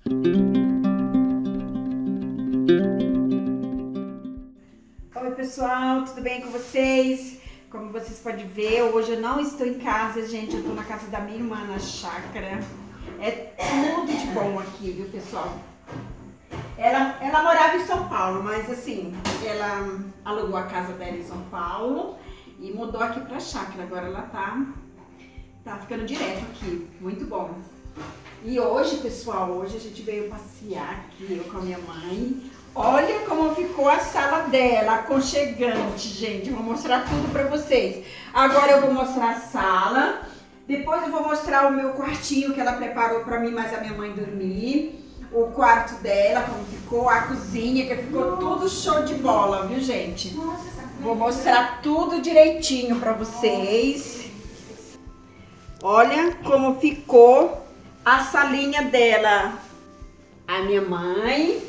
Oi pessoal, tudo bem com vocês? Como vocês podem ver, hoje eu não estou em casa, gente, eu estou na casa da minha irmã, na chácara. É tudo de bom aqui, viu pessoal? Ela morava em São Paulo, mas assim, ela alugou a casa dela em São Paulo e mudou aqui pra chácara. Agora ela tá ficando direto aqui, muito bom. E hoje, pessoal, hoje a gente veio passear aqui, eu com a minha mãe. Olha como ficou a sala dela, aconchegante, gente. Vou mostrar tudo pra vocês. Agora eu vou mostrar a sala. Depois eu vou mostrar o meu quartinho que ela preparou pra mim, mas a minha mãe dormir. O quarto dela, como ficou. A cozinha, que ficou tudo show de bola, viu, gente? Vou mostrar tudo direitinho pra vocês. Olha como ficou a salinha dela. A minha mãe.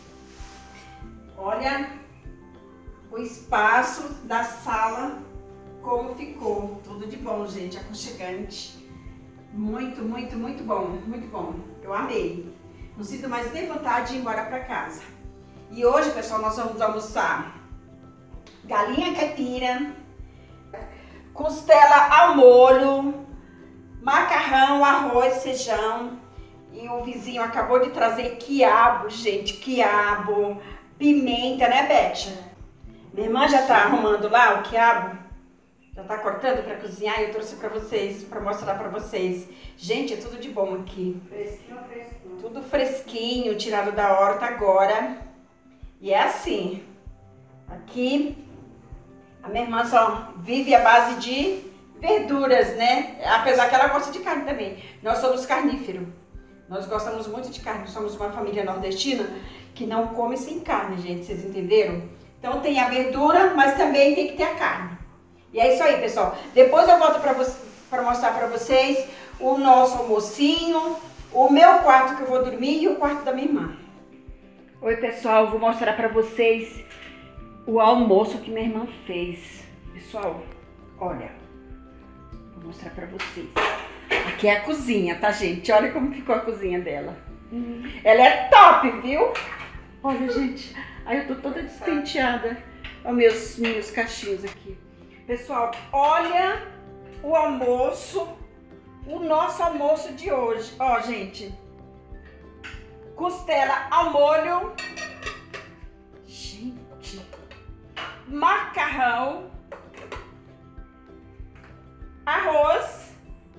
Olha o espaço da sala, como ficou. Tudo de bom, gente, aconchegante. Muito, muito, muito bom, muito bom. Eu amei. Não sinto mais nem vontade de ir embora para casa. E hoje, pessoal, nós vamos almoçar galinha caipira, costela ao molho, macarrão, arroz, feijão. E o vizinho acabou de trazer quiabo, gente, quiabo. Pimenta, né, Beth? Minha irmã já tá arrumando lá o quiabo. Já tá cortando para cozinhar e eu trouxe para vocês, para mostrar para vocês. Gente, é tudo de bom aqui. Fresquinho, fresquinho. Tudo fresquinho, tirado da horta agora. E é assim. Aqui, a minha irmã só vive à base de verduras, né? Apesar que ela gosta de carne também. Nós somos carníferos. Nós gostamos muito de carne. Somos uma família nordestina que não come sem carne, gente, vocês entenderam? Então tem a verdura, mas também tem que ter a carne. E é isso aí, pessoal. Depois eu volto para mostrar para vocês o nosso almocinho, o meu quarto que eu vou dormir e o quarto da minha irmã. Oi, pessoal, vou mostrar para vocês o almoço que minha irmã fez. Pessoal, olha, vou mostrar para vocês. Aqui é a cozinha, tá, gente? Olha como ficou a cozinha dela. Ela é top, viu? Olha, gente, aí eu tô toda despenteada. Olha meus cachinhos aqui. Pessoal, olha o almoço, o nosso almoço de hoje. Ó, gente, costela ao molho, gente, macarrão, arroz,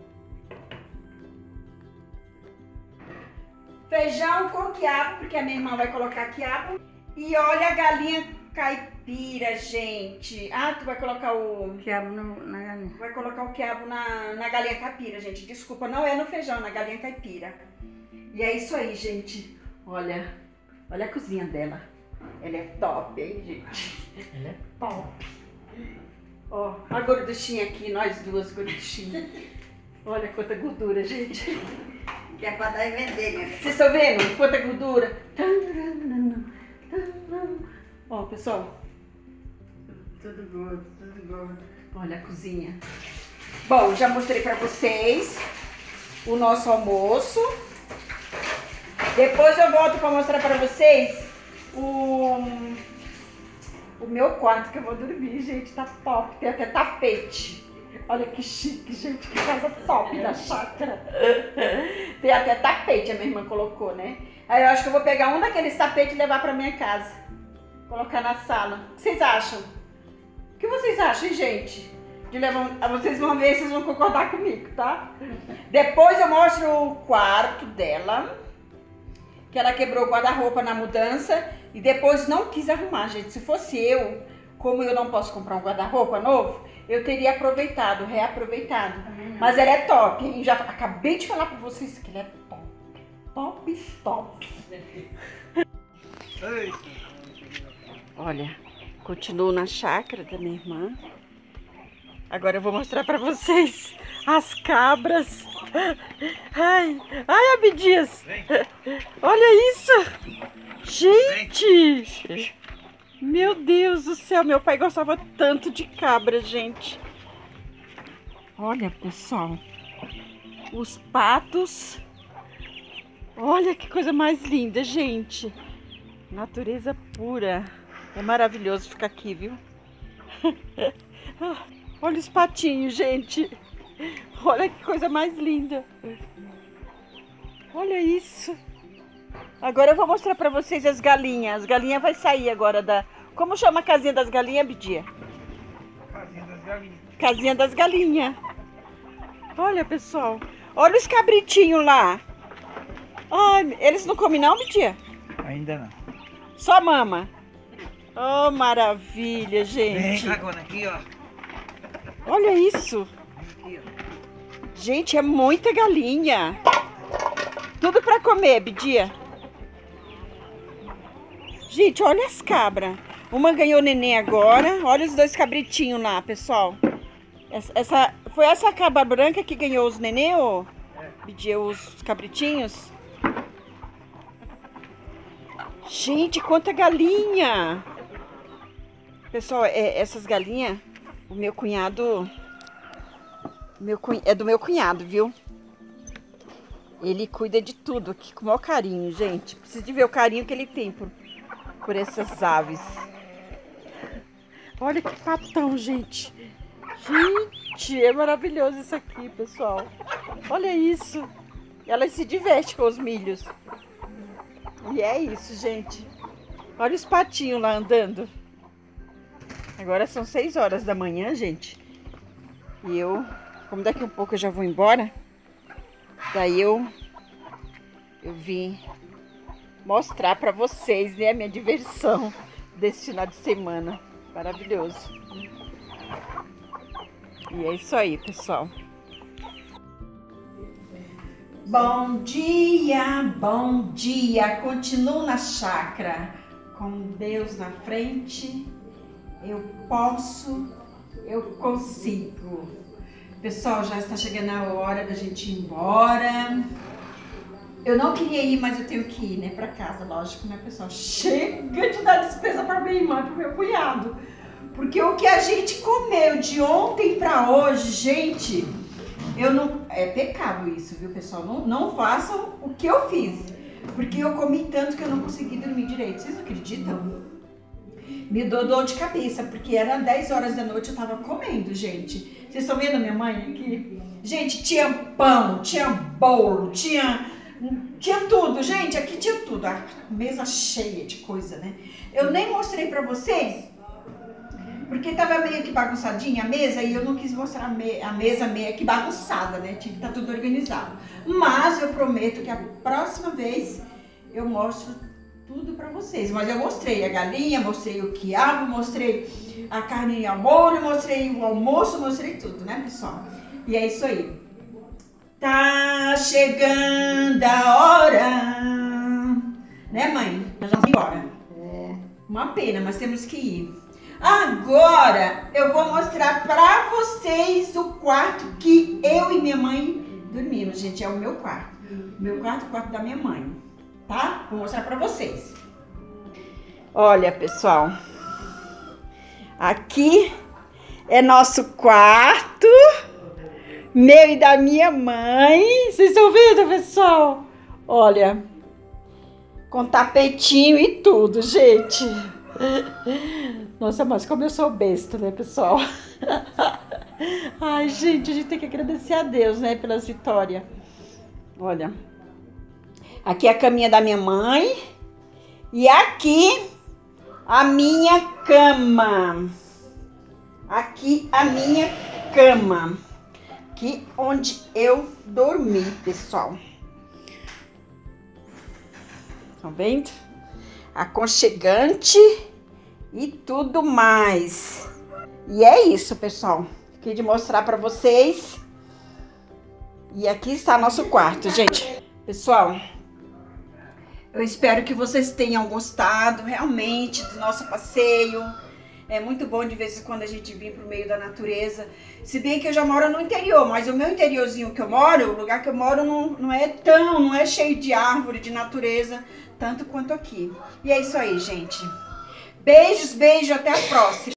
feijão com quiabo, porque a minha irmã vai colocar quiabo. E olha a galinha caipira, gente. Ah, tu vai colocar o Quiabo na galinha. Vai colocar o quiabo na galinha caipira, gente. Desculpa, não é no feijão, é na galinha caipira. E é isso aí, gente. Olha a cozinha dela. Ela é top, hein, gente? Ela é top. Ó, a gorduchinha aqui, nós duas gorduchinhas. Olha quanta gordura, gente. Que é pra dar e vender, minha filha. Vocês estão vendo quanta gordura? Ó, pessoal. Tudo gordo, tudo gordo. Olha a cozinha. Bom, já mostrei pra vocês o nosso almoço. Depois eu volto pra mostrar pra vocês o meu quarto que eu vou dormir, gente. Tá top. Tem até tapete. Olha que chique, gente, que casa top da chácara. Tem até tapete, a minha irmã colocou, né? Aí eu acho que eu vou pegar um daqueles tapetes e levar pra minha casa. Colocar na sala. O que vocês acham? O que vocês acham, hein, gente? De levar... Vocês vão ver, vocês vão concordar comigo, tá? Depois eu mostro o quarto dela. Que ela quebrou o guarda-roupa na mudança. E depois não quis arrumar, gente. Se fosse eu, como eu não posso comprar um guarda-roupa novo, eu teria aproveitado, reaproveitado. Mas ela é top, hein? Já acabei de falar pra vocês que ela é top. Top, top. Olha, continuo na chácara da minha irmã. Agora eu vou mostrar pra vocês as cabras. Ai, Abdias. Olha isso. Gente. Meu Deus do céu, meu pai gostava tanto de cabra, gente. Olha, pessoal, os patos. Olha que coisa mais linda, gente. Natureza pura. É maravilhoso ficar aqui, viu? Olha os patinhos, gente. Olha que coisa mais linda. Olha isso. Agora eu vou mostrar pra vocês as galinhas. As galinhas vai sair agora da... Como chama a casinha das galinhas, Bidia? Casinha das galinhas. Casinha das galinhas. Olha, pessoal. Olha os cabritinhos lá. Ai, eles não comem não, Bidia? Ainda não. Só mama. Oh, maravilha, gente. Vem agora aqui, ó. Olha isso. Aqui, ó. Gente, é muita galinha. Tudo pra comer, Bidia. Gente, olha as cabras. Uma ganhou neném agora. Olha os dois cabritinhos lá, pessoal. Foi essa cabra branca que ganhou os neném, ou Bidia, os cabritinhos? Gente, quanta galinha! Pessoal, essas galinhas, o meu cunhado... É do meu cunhado, viu? Ele cuida de tudo aqui com o maior carinho, gente. Precisa de ver o carinho que ele tem por essas aves. Olha que patão, gente. Gente, é maravilhoso isso aqui, pessoal. Olha isso. Ela se diverte com os milhos. E é isso, gente. Olha os patinhos lá andando. Agora são 6 horas da manhã, gente. E como daqui a um pouco eu já vou embora, daí eu vim mostrar pra vocês, né, a minha diversão desse final de semana. Maravilhoso. E é isso aí, pessoal. Bom dia, bom dia. Continuo na chácara. Com Deus na frente, eu posso, eu consigo. Pessoal, já está chegando a hora da gente ir embora. Eu não queria ir, mas eu tenho que ir, né, para casa, lógico, né, pessoal? Chega de dar despesa para minha irmã e para o meu cunhado. Porque o que a gente comeu de ontem para hoje, gente, é pecado isso, viu, pessoal? Não façam o que eu fiz. Porque eu comi tanto que eu não consegui dormir direito. Vocês acreditam? Me deu dor de cabeça, porque era 10 horas da noite, eu tava comendo, gente. Vocês estão vendo a minha mãe aqui? Gente, tinha pão, tinha bolo, tinha tudo, gente. Aqui tinha tudo. A mesa cheia de coisa, né? Eu nem mostrei pra vocês, porque tava meio que bagunçadinha a mesa e eu não quis mostrar a mesa meio que bagunçada, né? Tinha que estar tudo organizado. Mas eu prometo que a próxima vez eu mostro tudo pra vocês. Mas eu mostrei a galinha, mostrei o quiabo, mostrei a carne ao molho, mostrei o almoço, mostrei tudo, né, pessoal? E é isso aí. Tá chegando a hora, né, mãe? Nós vamos embora. É uma pena, mas temos que ir. Agora eu vou mostrar pra vocês o quarto que eu e minha mãe dormimos, gente. É o meu quarto. Meu quarto, o quarto da minha mãe, tá? Vou mostrar pra vocês. Olha, pessoal. Aqui é nosso quarto, meu e da minha mãe. Vocês estão vendo, pessoal? Olha, com tapetinho e tudo, gente. Nossa, mas como eu sou besta, né, pessoal? Ai, gente, a gente tem que agradecer a Deus, né, pelas vitórias. Olha, aqui é a caminha da minha mãe e aqui a minha cama. Aqui a minha cama. Aqui onde eu dormi, pessoal. Estão vendo? Aconchegante e tudo mais. E é isso, pessoal. Fiquei de mostrar pra vocês. E aqui está nosso quarto, gente. Pessoal, eu espero que vocês tenham gostado realmente do nosso passeio. É muito bom de vez em quando a gente vir pro meio da natureza. Se bem que eu já moro no interior, mas o meu interiorzinho que eu moro, o lugar que eu moro não é cheio de árvore, de natureza, tanto quanto aqui. E é isso aí, gente. Beijos, beijo, até a próxima.